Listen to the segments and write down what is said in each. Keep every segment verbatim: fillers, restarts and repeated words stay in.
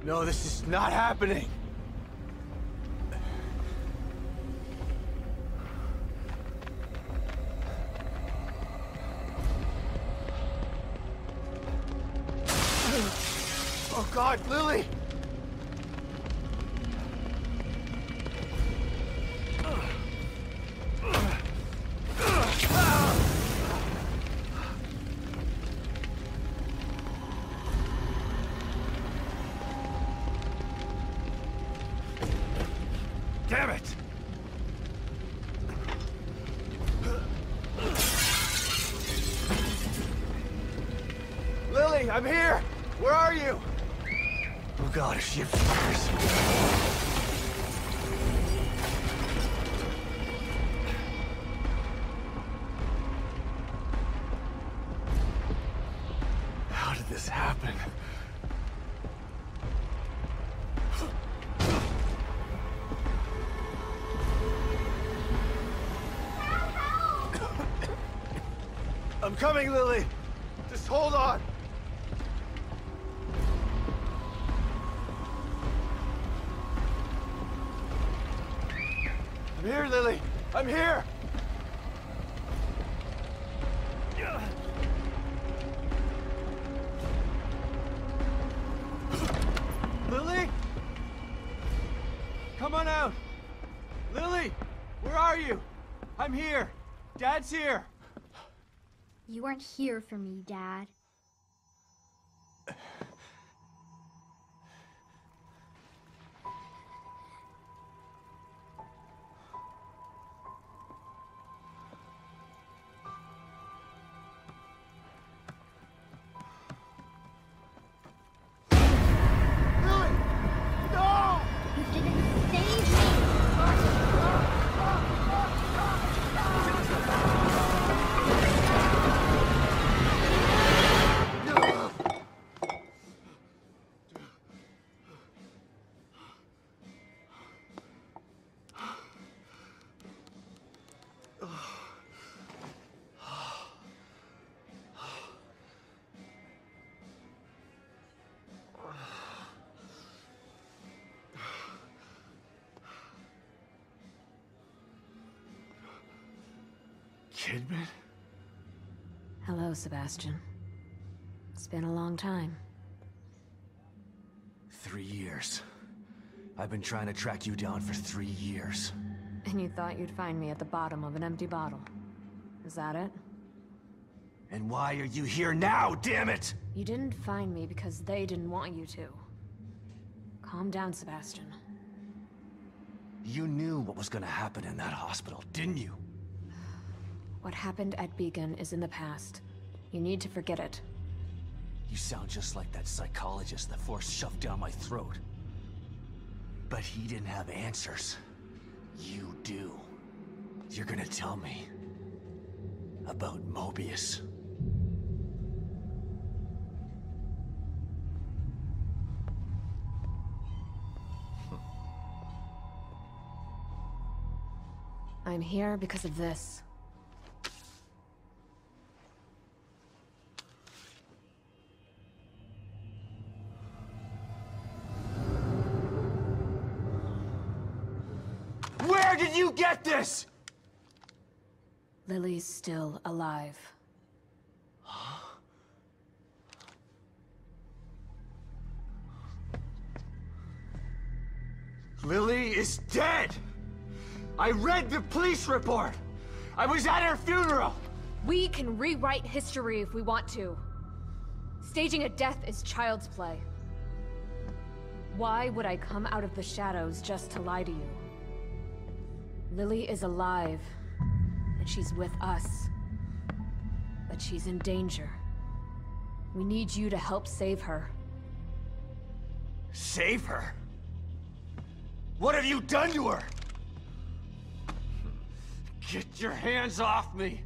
No, this is not happening. Oh God, Lily! Damn it! Lily, I'm here! Where are you? Oh God, if she fires. How did this happen? I'm coming, Lily! Just hold on! I'm here, Lily! I'm here! Lily? Come on out! Lily! Where are you? I'm here! Dad's here! You weren't here for me, Dad. Lily! No! You didn't save me! Kidman? Hello, Sebastian. It's been a long time. Three years. I've been trying to track you down for three years. And you thought you'd find me at the bottom of an empty bottle. Is that it? And why are you here now, damn it? You didn't find me because they didn't want you to. Calm down, Sebastian. You knew what was gonna happen in that hospital, didn't you? What happened at Beacon is in the past. You need to forget it. You sound just like that psychologist the Force shoved down my throat. But he didn't have answers. You do. You're gonna tell me about Mobius. I'm here because of this. Where did you get this? Lily's still alive. Lily is dead! I read the police report! I was at her funeral! We can rewrite history if we want to. Staging a death is child's play. Why would I come out of the shadows just to lie to you? Lily is alive, and she's with us. But she's in danger. We need you to help save her. Save her? What have you done to her? Get your hands off me!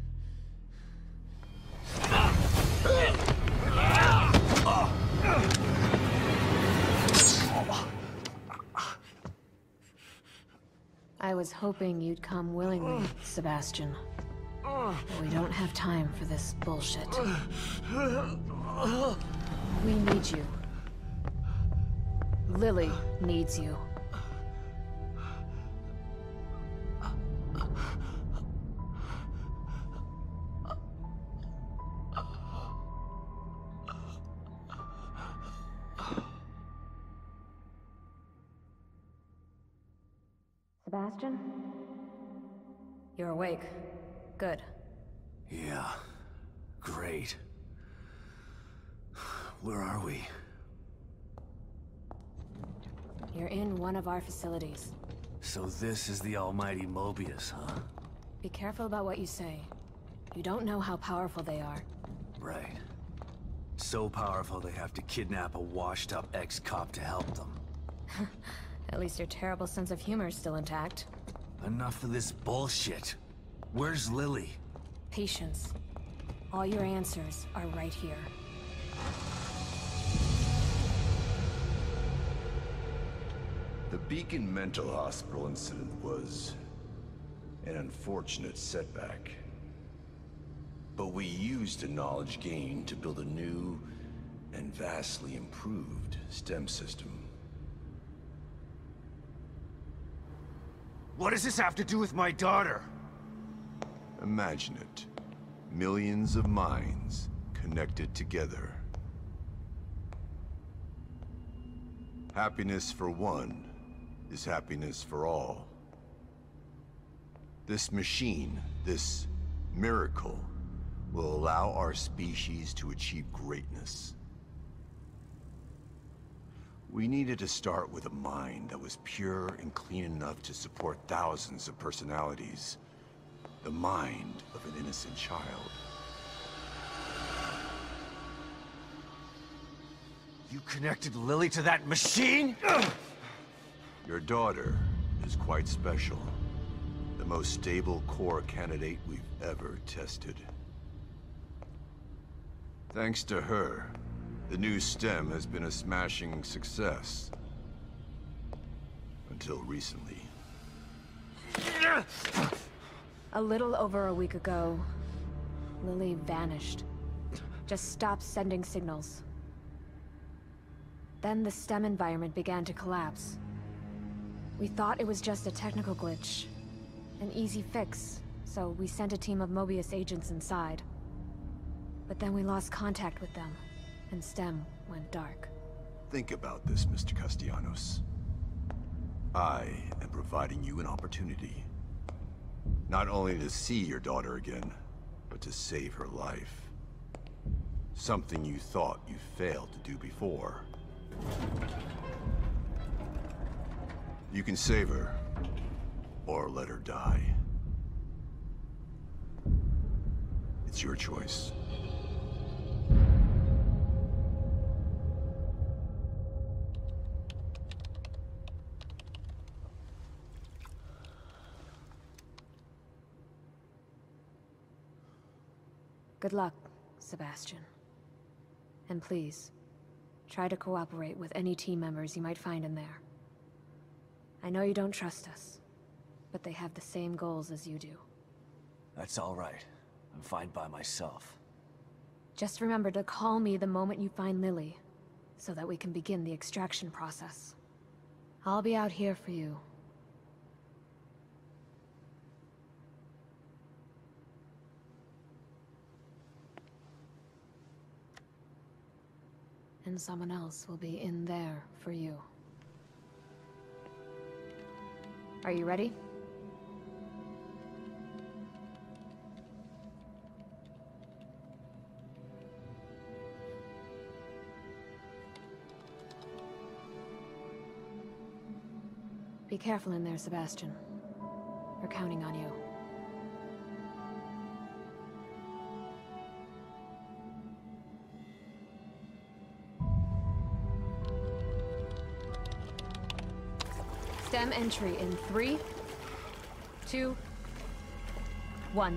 I was hoping you'd come willingly, Sebastian. But we don't have time for this bullshit. We need you. Lily needs you. Sebastian? You're awake. Good. Yeah. Great. Where are we? You're in one of our facilities. So this is the almighty Mobius, huh? Be careful about what you say. You don't know how powerful they are. Right. So powerful they have to kidnap a washed-up ex-cop to help them. At least your terrible sense of humor is still intact. Enough of this bullshit. Where's Lily? Patience. All your answers are right here. The Beacon Mental Hospital incident was an unfortunate setback. But we used the knowledge gained to build a new and vastly improved STEM system. What does this have to do with my daughter? Imagine it. Millions of minds connected together. Happiness for one is happiness for all. This machine, this miracle, will allow our species to achieve greatness. We needed to start with a mind that was pure and clean enough to support thousands of personalities. The mind of an innocent child. You connected Lily to that machine? Your daughter is quite special. The most stable core candidate we've ever tested. Thanks to her, the new STEM has been a smashing success. Until recently. A little over a week ago, Lily vanished. Just stopped sending signals. Then the STEM environment began to collapse. We thought it was just a technical glitch. An easy fix, so we sent a team of Mobius agents inside. But then we lost contact with them, and STEM went dark. Think about this, Mister Castellanos. I am providing you an opportunity. Not only to see your daughter again, but to save her life. Something you thought you failed to do before. You can save her, or let her die. It's your choice. Good luck, Sebastian. And please, try to cooperate with any team members you might find in there. I know you don't trust us, but they have the same goals as you do. That's all right. I'm fine by myself. Just remember to call me the moment you find Lily, so that we can begin the extraction process. I'll be out here for you. And someone else will be in there for you. Are you ready? Be careful in there, Sebastian. We're counting on you. STEM entry in three, two, one.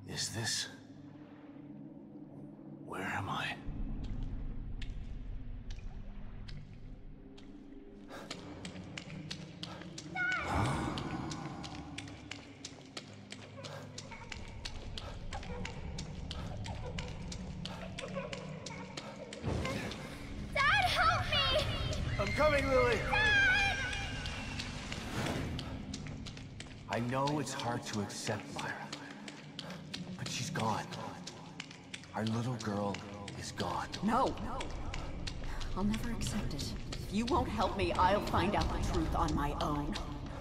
Is this... Where am I? Dad, help me! I'm coming, Lily! I know it's hard to accept, Myra. But she's gone. Our little girl is gone. No. I'll never accept it. If you won't help me, I'll find out the truth on my own.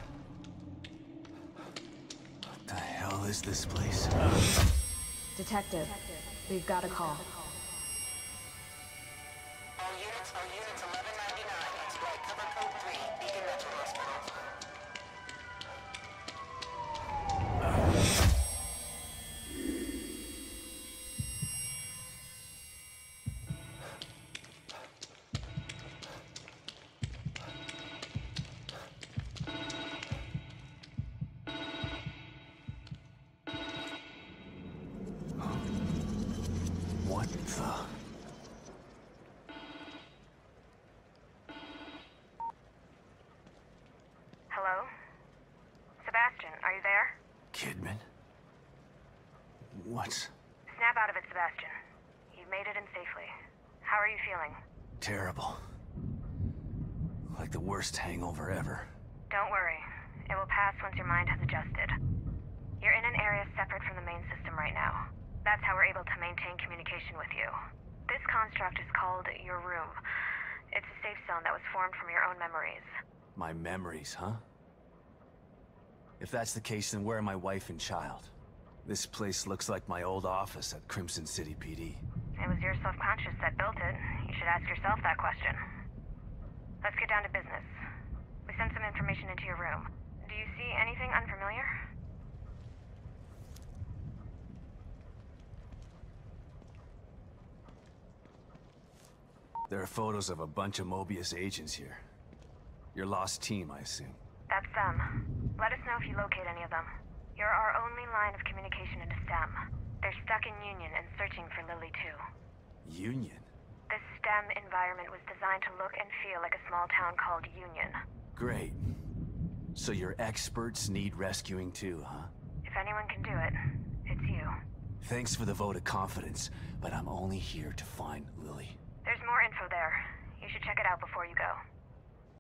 What the hell is this place? Detective, we've got a call. All units, all units, eleven ninety-nine. Exploit cover code three, Beacon Metro Hospital. What the... Hello? Sebastian, are you there? Kidman? What's... Snap out of it, Sebastian. You've made it in safely. How are you feeling? terrible. Like the worst hangover ever. Don't worry. It will pass once your mind has adjusted. You're in an area separate from the main system right now. That's how we're able to maintain communication with you. This construct is called your room. It's a safe zone that was formed from your own memories. My memories, huh? If that's the case, then where are my wife and child? This place looks like my old office at Crimson City P D. It was your self-conscious that built it. You should ask yourself that question. Let's get down to business. We sent some information into your room. Do you see anything unfamiliar? There are photos of a bunch of Mobius agents here. Your lost team, I assume. That's them. Let us know if you locate any of them. You're our only line of communication into STEM. They're stuck in Union and searching for Lily too. Union? This STEM environment was designed to look and feel like a small town called Union. Great. So your experts need rescuing too, huh? If anyone can do it, it's you. Thanks for the vote of confidence, but I'm only here to find Lily. There's more info there. You should check it out before you go.